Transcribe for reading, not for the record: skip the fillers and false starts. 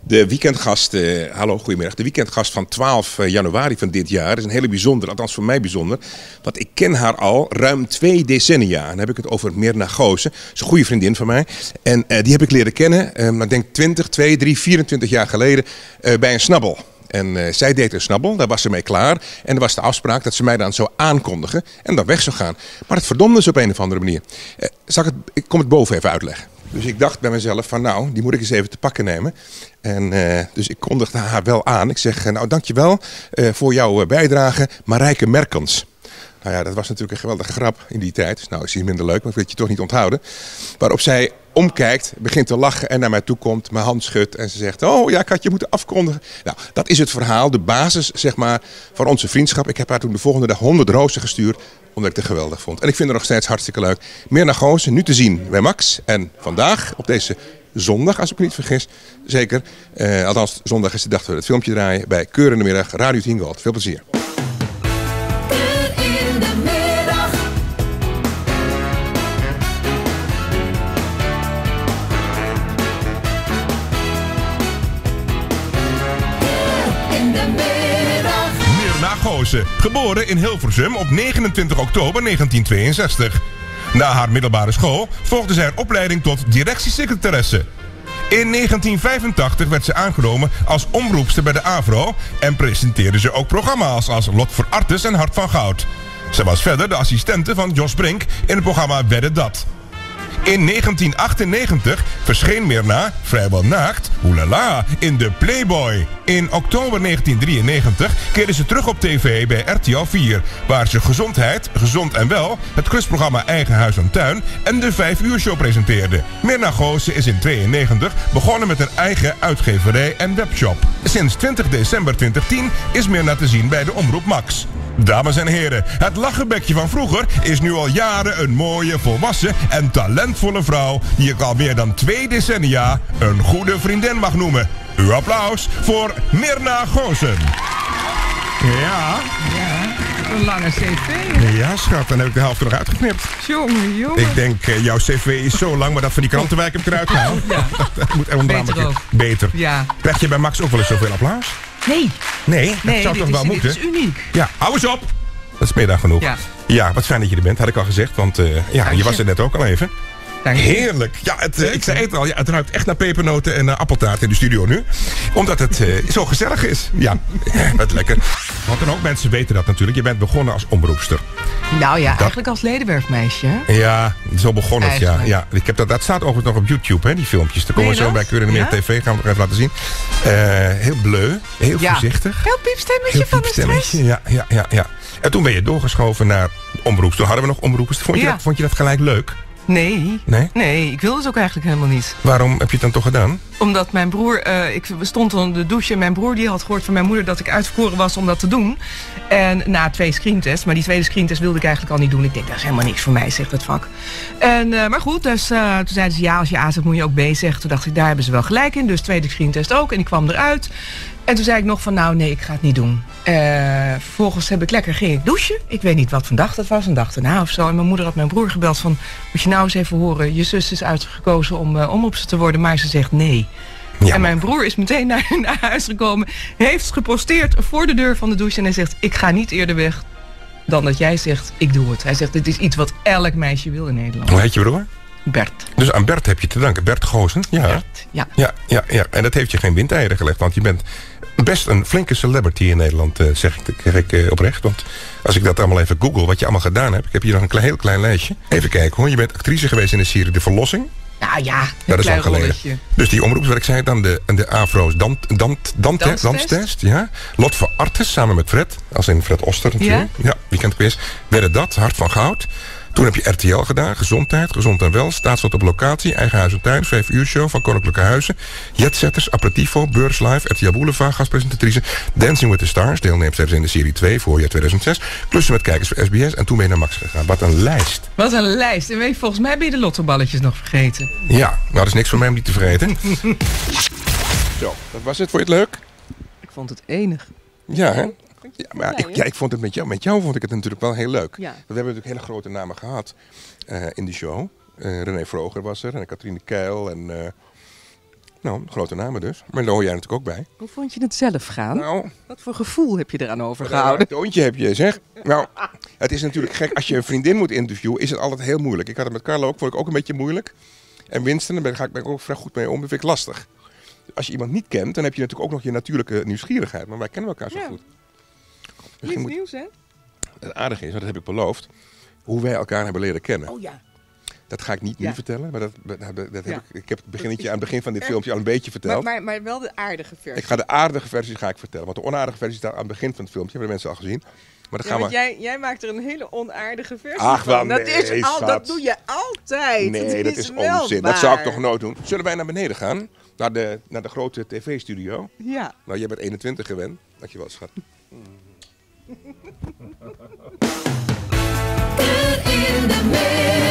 De weekendgast, hallo, goedemiddag. De weekendgast van 12 januari van dit jaar is een hele bijzondere, althans voor mij bijzonder. Want ik ken haar al ruim 2 decennia. En dan heb ik het over Myrna Goosen. Dat is een goede vriendin van mij. En die heb ik leren kennen, ik denk 20, 2, 3, 24 jaar geleden bij een snabbel. En zij deed een snabbel, daar was ze mee klaar. En er was de afspraak dat ze mij dan zou aankondigen en dan weg zou gaan. Maar het verdomde ze op een of andere manier. Ik kom het boven even uitleggen. Dus ik dacht bij mezelf van nou, die moet ik eens even te pakken nemen. En dus ik kondigde haar wel aan. Ik zeg, nou dankjewel voor jouw bijdrage, Marijke Merkens. Nou ja, dat was natuurlijk een geweldige grap in die tijd. Dus nou, is hier minder leuk, maar ik wil het je toch niet onthouden. Waarop zij omkijkt, begint te lachen en naar mij toe komt, mijn hand schudt en ze zegt, oh ja, ik had je moeten afkondigen. Nou, dat is het verhaal, de basis zeg maar van onze vriendschap. Ik heb haar toen de volgende dag 100 rozen gestuurd, omdat ik het geweldig vond. En ik vind het nog steeds hartstikke leuk. Myrna Goosen, nu te zien bij Max. En vandaag, op deze zondag, als ik me niet vergis, zeker. Althans, zondag is de dag dat we het filmpje draaien bij Keur in de Middag, Radio 10 Gold. Veel plezier. Geboren in Hilversum op 29 oktober 1962. Na haar middelbare school volgde zij een opleiding tot directiesecretaresse. In 1985 werd ze aangenomen als omroepster bij de AVRO en presenteerde ze ook programma's als Lot voor Artes en Hart van Goud. Ze was verder de assistente van Jos Brink in het programma Wedde Dat. In 1998 verscheen Myrna, vrijwel naakt, oelala, in de Playboy. In oktober 1993 keerde ze terug op tv bij RTL 4... waar ze gezondheid, gezond en wel, het quizprogramma Eigen Huis en Tuin en de 5 uur show presenteerde. Myrna Goosen is in 1992 begonnen met een eigen uitgeverij en webshop. Sinds 20 december 2010 is Myrna te zien bij de Omroep Max. Dames en heren, het lachenbekje van vroeger is nu al jaren een mooie, volwassen en talentvolle vrouw die ik al meer dan 2 decennia een goede vriendin mag noemen. Uw applaus voor Myrna Goosen. Ja, een lange cv. Ja, schat, dan heb ik de helft er nog uitgeknipt. Jongen. Ik denk, jouw cv is zo lang, maar dat van die krantenwijk heb ik eruit gehaald. Ja. Dat moet onderaan beter. Ja. Krijg je bij Max ook wel eens zoveel applaus? Nee, dat zou toch wel moeten? Dit is uniek. Ja, hou eens op. Dat is meer dan genoeg. Ja, wat fijn dat je er bent, had ik al gezegd. Want je was er net ook al even. Heerlijk. Ja, ik zei het al. Ja, het ruikt echt naar pepernoten en appeltaart in de studio nu. Omdat het zo gezellig is. Ja, wat lekker. Want dan ook, mensen weten dat natuurlijk. Je bent begonnen als omroepster. Nou ja, eigenlijk als ledenwerfmeisje. Ja, zo begon het, ja. Ik heb dat staat overigens nog op YouTube, hè, die filmpjes. Daar komen we zo bij Keur in de Middag TV. Gaan we nog even laten zien. Heel bleu, heel voorzichtig. Heel piepstemmetje van de stress. Ja. En toen ben je doorgeschoven naar omroepster. Toen hadden we nog omroepers. Vond je dat gelijk leuk? Nee, ik wilde het ook eigenlijk helemaal niet. Waarom heb je het dan toch gedaan? Omdat mijn broer, ik stond onder de douche en mijn broer die had gehoord van mijn moeder dat ik uitverkoren was om dat te doen. En na 2 screentests, maar die tweede screentest wilde ik eigenlijk al niet doen. Ik denk, dat is helemaal niks voor mij, zegt het vak. Maar goed, dus toen zeiden ze ja, als je A zegt moet je ook B zeggen. Toen dacht ik, daar hebben ze wel gelijk in, dus tweede screentest ook. En ik kwam eruit. En toen zei ik nog van, nou nee, ik ga het niet doen. Vervolgens ging ik douchen. Ik weet niet wat voor dag dat was, een dag erna of zo. En mijn moeder had mijn broer gebeld van, moet je nou eens even horen, je zus is uitgekozen om omroepster te worden, maar ze zegt nee. Ja. En mijn broer is meteen naar huis gekomen, heeft geposteerd voor de deur van de douche en hij zegt, ik ga niet eerder weg dan dat jij zegt, ik doe het. Hij zegt, dit is iets wat elk meisje wil in Nederland. Hoe heet je broer? Bert. Dus aan Bert heb je te danken. Bert Goosen? Ja. Bert, ja. En dat heeft je geen windeieren gelegd, want je bent best een flinke celebrity in Nederland, zeg ik oprecht. Want als ik dat allemaal even google, wat je allemaal gedaan hebt, ik heb hier nog een heel klein lijstje. Even kijken hoor, je bent actrice geweest in de serie De Verlossing. Nou ja, dat is al geleden. Dus die omroeps, wat ik zei, dan de Afro's Danstest. Ja. Lot voor Artes, samen met Fred. Als in Fred Oster natuurlijk. Ja, weekendquiz. Wedde Dat, Hart van Goud. Toen heb je RTL gedaan, gezondheid, gezond en wel, staatslot op locatie, eigen huis en tuin, 5 uur show van Koninklijke Huizen, Jetsetters, Aperitivo, Beurs Live, RTL Boulevard, gastpresentatrice, Dancing with the Stars, deelnemster in de serie 2, voorjaar 2006, klussen met kijkers voor SBS en toen ben je naar Max gegaan. Wat een lijst. Wat een lijst. En volgens mij ben je de lottoballetjes nog vergeten. Ja, nou dat is niks voor mij om die te vergeten. Zo, dat was het. Vond je het leuk? Ik vond het enig. Ja, hè? Ja, maar ik vond het met jou vond ik het natuurlijk wel heel leuk. Ja. We hebben natuurlijk hele grote namen gehad in die show. René Vroger was er en Katrien de Keil en Nou, grote namen dus. Maar daar hoor jij natuurlijk ook bij. Hoe vond je het zelf gaan? Nou, Wat voor gevoel heb je eraan overgehouden? een toontje heb je, zeg. Nou, het is natuurlijk gek. Als je een vriendin moet interviewen, is het altijd heel moeilijk. Ik had het met Carlo ook, vond ik ook een beetje moeilijk. En Winston, daar ben ik ook vrij goed mee om. Dat vind ik lastig. Als je iemand niet kent, dan heb je natuurlijk ook nog je natuurlijke nieuwsgierigheid. Maar wij kennen elkaar zo goed. Dus Lief nieuws, hè? het aardige is, want dat heb ik beloofd, hoe wij elkaar hebben leren kennen. Oh ja. Dat ga ik niet nu vertellen, maar dat heb ik heb het beginnetje aan het begin van dit echt filmpje al een beetje verteld. Maar wel de aardige versie. Ik ga de aardige versie vertellen, want de onaardige versie staat aan het begin van het filmpje, hebben de mensen al gezien. Maar dat gaan we... jij maakt er een hele onaardige versie Ach, van. wel, nee, Dat doe je altijd. Nee, dat is onzin. Dat zou ik toch nooit doen. Zullen wij naar beneden gaan? Naar de grote tv-studio? Ja. Nou, jij bent 21 gewend. Dankjewel, schat. Good in the mix.